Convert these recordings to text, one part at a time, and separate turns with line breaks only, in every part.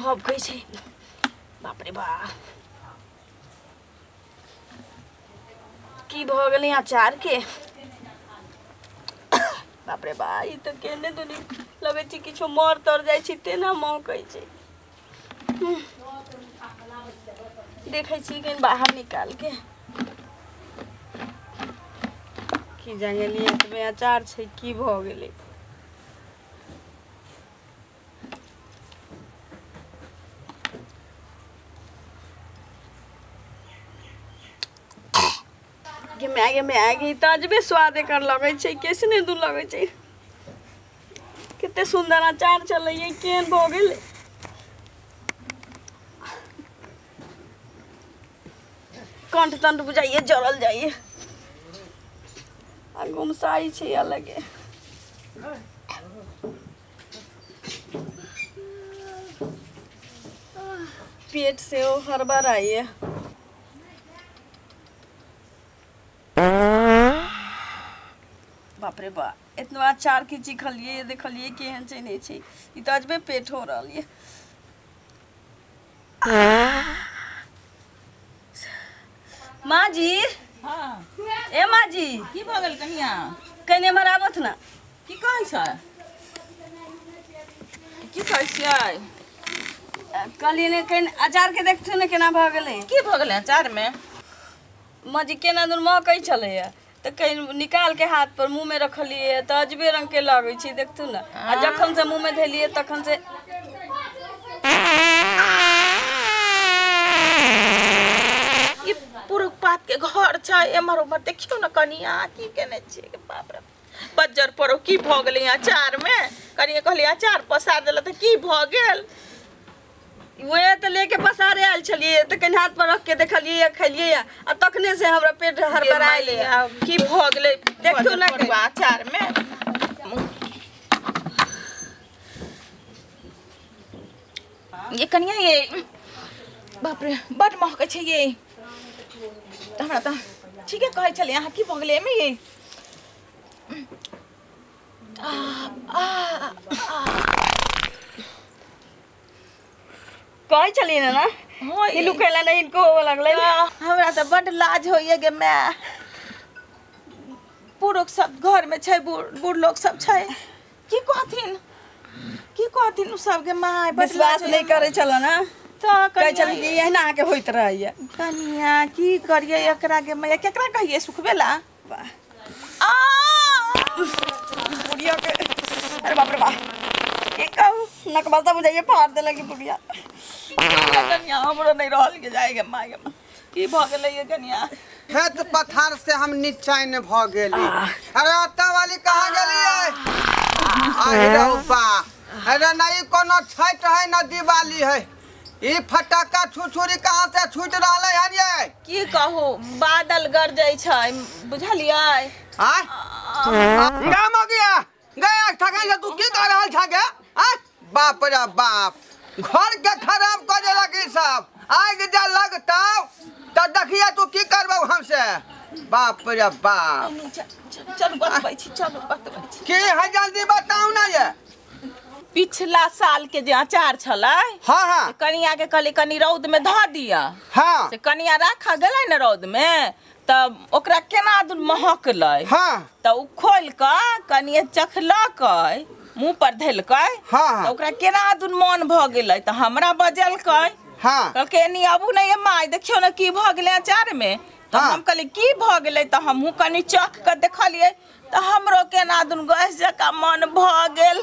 भब कैसे बाप रे बा की भ गेलै अचार के बाप रे बा ई तो केने दुनी लगे छी किछो मर तर जाइ छी तेना महकै छै देखै छी कहीं बाहर निकाल के की जांगेली एतबे अचार छै की भ गेलै गे मैगी तजबे स्वाद एकर लगे छै कैसने दू लगे छै कितने सुंदर अचार चलै केहन भ गेलै कंठ तंठ बुझाइए जरल जाइए आ गुमसाई छै अलगे पेट से ओ हड़बड़ाइए बाप रे बा इतना अचार के चिखलिए देखलिए केहन छै नहीं छै ई त अजबे पेट हो रहल ये माँ जी
हाँ
ए माँ जी
की भ गेल कनिया
कने मराबत ना
की कहै छै की कहै छियै
कहलिए ने कहीं अचार के देखथु ने केना भ गेलै
की भ गेलै अचार में
माँ जी केना दूर महकै छलैया त कहीं निकाल के हाथ पर मुंह में रखलिए त अजबे रंग के लागै छै देखथु ना आ जखन से मुंह में धैलिए तखन से
ई पुरुख पात के घर छै एमर उमर देखियो न कनिया की केने छै बाप रे बज्जर पड़ो की भ गेलै अचार में कनिया कहली अचार पसार देला त की भ गेल
वे तो लेके पसारे आयल छलिए त कहीं हाथ पर रख के देखलिए खलिए आ तखने से हमरा पेट हड़बड़ाइले
की भ गेलै
देखू ना
अचार में ये कनिया ये बाप रे बड महकै छै ये हमरा त ठीके कहै छलिए अहाँ की भ गेलै एमे ये
कहै छलिए ना ई लुकेला नहीं इनको हो लगलै
हमरा त बड लाज होइए गे मै पुरुष सब घर में छै बूढ़ लोग सब छै की कहथिन उ सब के माय
विश्वास नहीं करे छलो ना
त
कहै छली कि एहना के होइत रहैया
कनिया की करिए एकरा के मैं केकरा कहिए सुखबेला आ
बुढ़िया के अरे बाप रे बा के कहू नकबा सब बुझाइए फाड़ दे लगी बुढ़िया
कनिया हमरो नहीं रहल के जाएगा माय की भ गेलै ये कनिया
खेत पथार से हम निचाइन भ गेली अरे अत्ता वाली कहाँ गेली अरे बा अरे नहीं कोनो छठ है न दिवाली है ई फटाका छुछुरी कहाँ से छूट रहले हन ये
की कहू बादल गरजै छै बुझलियै
हां गा मगिया गया ठगै से तू की कर रहल छ गे बाप रे बाप घर के खराब कर देलक ई सब आग जा लगता तो देखिए तू की करबौ हमसे बाप रे बाप
चल बतबै छी चलो बतबै छी
की है जल्दी बताऊ ना ये
पिछला साल के जे अचार छलै
हां हां
कनिया के कहली कनी रौद में ध दिया
हां
से कनिया राखा गेलै न रौद में तब ओकरा केना दूर महकलै
हां
त उ खोल के कनिया चखलकै मुंह पर धैलकै
हां
त ओकरा केना दूर मन भ गेलै त हमरा बजलकै
हां
कहलकै नी आबू नहीं माय देखियो न की भ गेलै अचार में त हम कहली की भ गेलै त हमहू कनी चख के देखलिए त हमरो केना दुन गैस जका मन भ गेल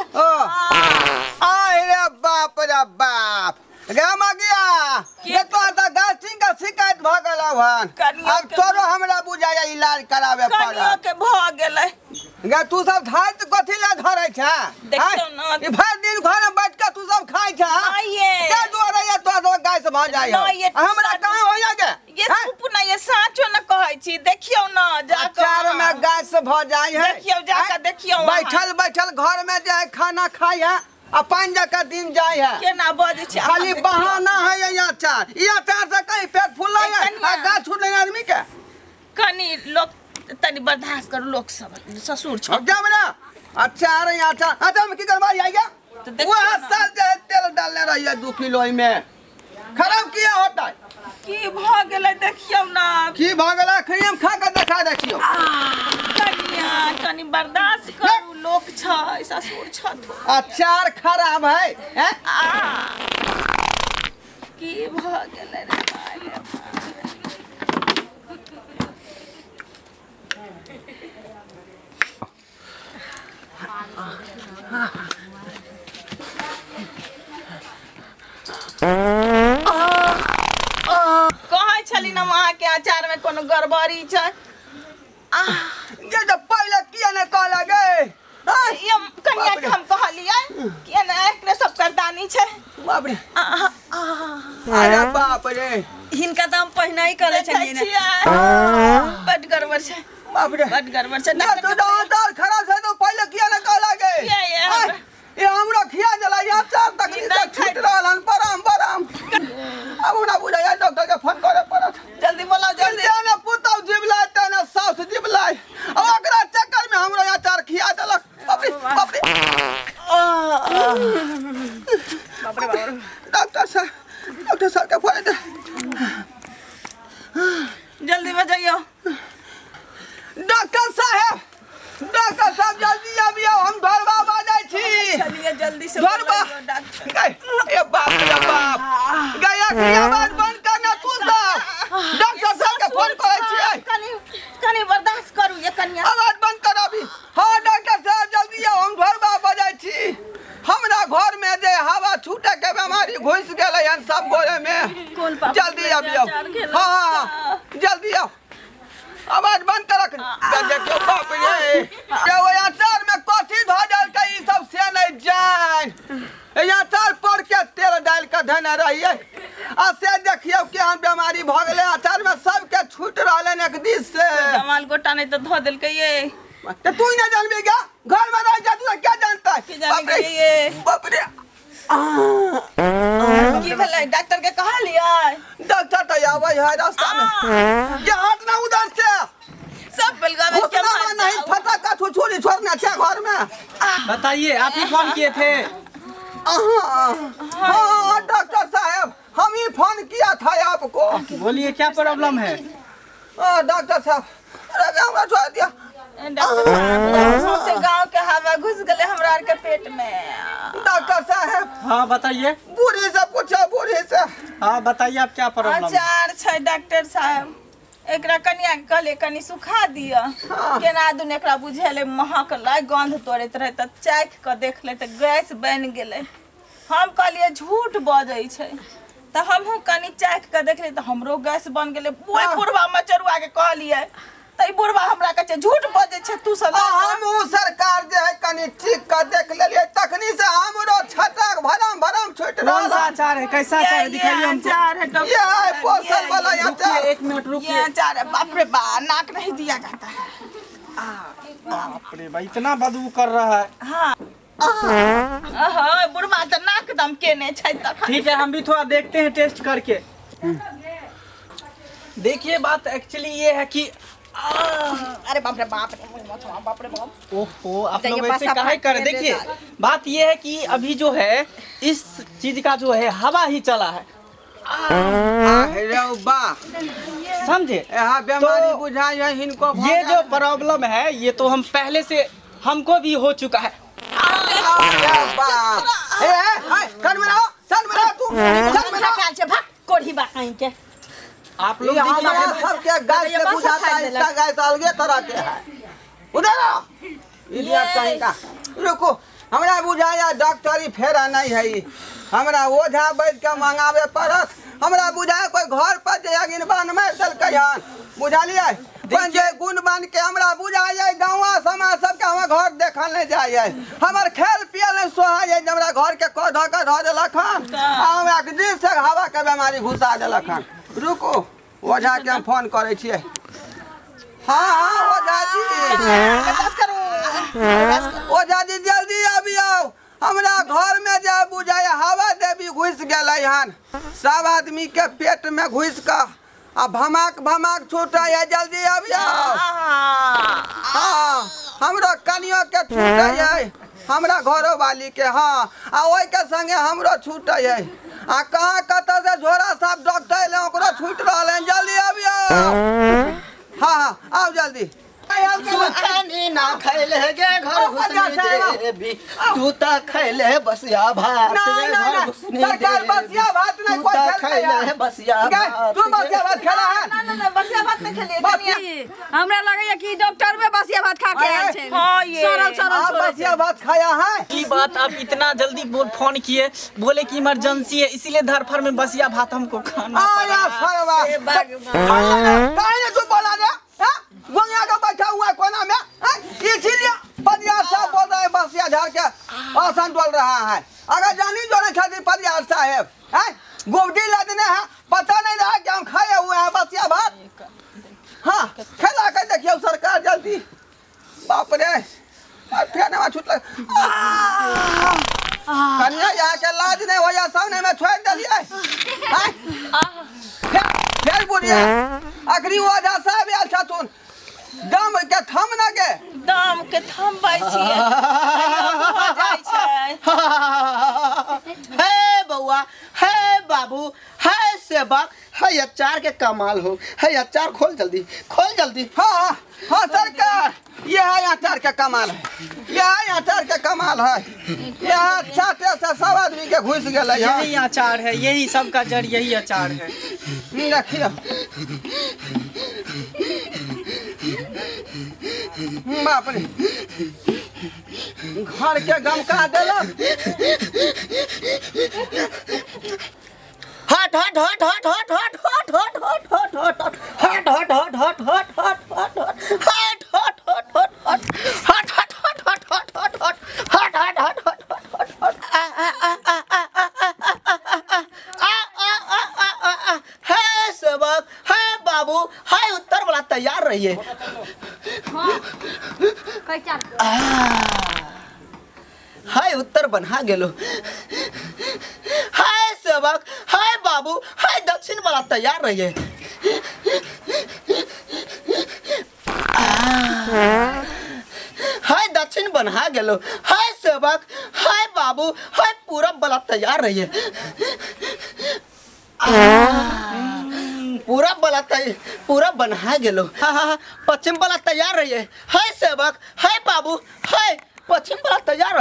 रे बाप रे बाप गे मगिया ये तो त गाछी का शिकायत भ गेल हन अब तोरो हमरा बुझाया इलाज करावे पड़त
कनियो के भ गेलै
गे तू सब धात कथि ला धरै छ
देखियो न
ई भर दिन घर में बैठ के तू सब खाइ छ
आइए
के दुआरे ये तो सब गाय से भ जाय हमरा कहां होया गे
ये सुप ना ये साचो न कहै छी देखियो न जाके
अचार में गाय से भ जाय है
देखियो जाके देखियो
बैठल बैठल घर में जे खाना खाय है आ पान जका दिन जाय है
केना बजै छी
खाली बहाना है ये अचार से कहीं पेट फुला है आ गाछ छूटले आदमी के
कनी लोग तनी बर्दाश्त करू लोग सब ससुर छ
अब जा बना अचार अच्छा में की करवा आएगा वो साल जे तेल डालने रही है 2 किलो में खराब किया होता है
की भ गेलै देखियौ ना
की भगला खइम खा के देखा देखियो
कनिया कनी बर्दाश्त करू लोक छै ससुर छथु
अचार खराब है हैं?
की भ गेलै रे माय कहै छली ना वहाँ के अचार में कोनो गड़बड़ी छै
ये तो पहले किया ने कहला गे
ये कनिया के हम कहलियै कि ना एकरे सब करदानी छै
बाप रे अरे बाप रे
हिनका तो हम पहिने ही कहले छलिए ना
बड गड़बड़ छै
बाप रे
बड गड़बड़ छै
ना तो दाल खराब है तो पहले किया ने कहला गे ये हमरा खिया जला या चार तकलीफ से छूट रहल हन बराम अब हमरा बुझाया डॉक्टर के फोन करे पड़त
जल्दी बोलाओ जल्दी
ना पुतौ जिबलाय त ना साउस जिबलाय अब ओकरा चक्कर में हमरा अचार खिया देलक बाप रे
बाप रे
डॉक्टर साहब के फोन दे
जल्दी में जाइयो
डॉक्टर साहब जल्दी आबियो हम घरवा बाजै छी
चलिए जल्दी से
घरवा ए बाप रे बाप गया की आवाज बंद करना तू सब डॉक्टर साहब के फोन करे छी
कनी बर्दाश्त करू ये कनिया
आवाज बंद कर अभी हां डॉक्टर साहब जल्दी आओ हम घरवा बाजै छी हमरा घर में जे हवा छूटे के बीमारी घुस गेलै हन सब गोरे में जल्दी आबियो हां जल्दी आओ आवाज बंद कर देखियो बाप रे वो अचार में कथी ध डाल के ई सब से नहीं जान अचार पर के तेल डाल के धने रहिए आ से देखियो केहन बीमारी भ गेलै अचार में सब के छूट रहले एक दिस से
जमाल गोटा नहीं तो धो देल के ये
तो तू ही ना जानबी क्या घर में रह जा तू क्या जानता है
ये
बाप रे
की भेलै डॉक्टर के कहलियै
डॉक्टर तो आवे है रास्ता में ये हट ना उधर से
सब बेलगा में क्या
नहीं फटाका छुछुरी छोड़ना चाहिए घर में
बताइए आप ही फोन किए थे
हाँ डॉक्टर साहब हम ही फोन किया था आपको
बोलिए क्या प्रॉब्लम है
डॉक्टर साहब अरे हमरा छोड़ दिया
डॉक्टर साहब से गांव के हवा घुस गेले हमरा आर के पेट में
डॉक्टर साहब
हाँ बताइए
बूढ़ी से पूछो बूढ़ी से
हाँ बताइए आप क्या प्रॉब्लम है
अचार छै डॉक्टर साहब एकरा कनिया के कहले कनी सुखा दिया केना दुन एकरा बुझेले महक लै गंध तोड़ैत रहे त चाख के देखले त गैस बन गेले हम कहलिए झूठ बजै छै त हमहू कनी चाख के देखले त हमरो गैस बन गेले ओए बुढ़वा मचरुआ के कहलिए तई बुढ़वा हमरा कहे झूठ बजे छै तू सब
हम सरकार जे है कनी ठीक कर देख लेलिए तखनी से हमरो छटक भरम छूट
कौन सा अचार है कैसा अचार है दिखाइए हमको
अचार है
ये है पोसल वाला अचार
1 मिनट
ये
रुकिए
अचार है बाप रे बा नाक नहीं दिया जाता है
बाप रे भाई इतना बदबू कर रहा है
हाँ बुढ़वा तो नाक दम केने छै तखन
ठीक है हम भी थोड़ा देखते हैं टेस्ट करके देखिए बात एक्चुअली ये है कि
अरे बाप रे बाप
ओहो आप लोग ऐसे काहे कर देखिए बात ये है कि अभी जो है इस चीज का जो है हवा ही चला है समझे
बीमारी बुझाई है इनको
ये जो प्रॉब्लम है ये तो हम पहले से हमको भी हो चुका है आप लोग
सबके गाय से बुझाता है इसका गाय तो अलगे तरह के है उधर इडियट कहीं का रुको हमरा बुझाया डॉक्टरी फेरा नहीं है हमरा ओझा बैठ के मंगावे पड़त हमरा बुझाया कोई घर पर जे अगिनबान मार देलकै हन बुझलिए कोन जे गुण बन के हमरा बुझाया गांवा समाज सब के हमरा घर देखल नहीं जाय हमर खेल पियल नहीं सोहाय हमरा घर के क ध ध देलक हन हमरा के दिल से हवा के बीमारी घुसा देलक हन रुको ओझा के हम फोन करे छियै हाँ ओझा जी जल्दी आबियो हमरा घर में जे बुझाय हवा देवी घुस गेलै हन सब आदमी के पेट में घुस के आ भमाक छूटे है जल्दी आबियो हाँ हमरो कनियो के छूटे है हमरा घरो वाली के हाँ आ ओई के संगे हमरो छूटे है आ कहाँ कत से झोरा साहब डॉक्टर ले ओकरो छूट रहल है जल्दी आबियो हाँ हाँ आओ जल्दी
सुखानी ना खैले गे घर घुसनी देवी तू ता खैले बसिया भात गे घर घुसनी
सरकार बसिया भात नहीं कोई
खैले बसिया भात
तू बसिया भात खेला है
ना बसिया भात में खेले
हमरा लगैया कि डॉक्टर में बसिया भात खा के आयल छै
हां ये
आप बसिया भात खाया है
की बात आप इतना जल्दी फोन किए बोले कि इमरजेंसी है इसीलिए धरफर में बसिया भात हमको खाना
आया सरवा काहे तू बोला रे गोंगिया का बैठा हुआ है कोना में इसीलिए परियार साहब बोल रहे हैं बसिया झाड़ के आसन डोल रहा है अगर जानी जो नहीं खाती परियार साहब हैं गुबडी लदने हैं पता नहीं रहा कि हम खाए हुए हैं बसिया भात हाँ खेला कर देखिए सरकार जल्दी बाप रे फेने में छूट लग कन्या यहाँ के लाज नहीं हो जा सामने में छोड़ दिए फिर बुढ़िया आखिरी वजह साहब आयल छथुन दाम के थम न के
दाम के थम बाई छिए हो जाय छै
हे बउआ हे बाबू हे सेवक है अचार के कमाल हो है अचार खोल जल्दी
हाँ हाँ सरकार ये है अचार का कमाल है यह अचार का कमाल है यह चाटे से सब आदमी के घुस गए
यही अचार है यही सबका जड़ यही अचार है
देखियो बाप रे घर के गमका देलक
हट हट हट हट हट हट हट हट हट हट हट हट हट हट हट हट है सेवक है बाबू है उत्तर वाला तैयार रहिए हाय उत्तर बना गेलो हाय सेवक हाय बाबू हाय दक्षिण वाला तैयार रहिए हाय दक्षिण बना गेलो हाय सेवक हाय बाबू हाय पूरब वाला तैयार रहिए पूरा बना गेलो हाँ पश्चिम वाला तैयार रहिए हाय सेवक हाय बाबू हाय पश्चिम वाला तैयार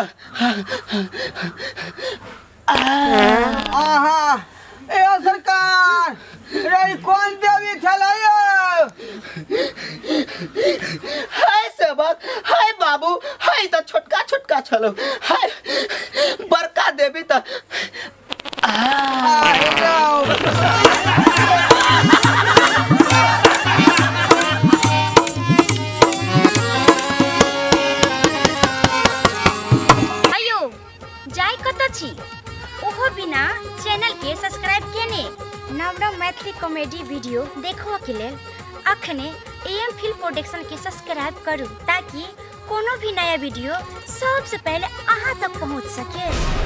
ए सरकार रे कौन देवी थलायो
हाय सेवक हाय बाबू हाय तो छोटका चलो हाय बड़का देवी तो
ओहो बिना चैनल के सब्सक्राइब केने नव नव मैथिली कॉमेडी वीडियो देखो के लेल अखने एम फिल्म प्रोडक्शन के सब्सक्राइब करू ताकि कोनो भी नया वीडियो सबसे पहले अहाँ तक पहुँच सके।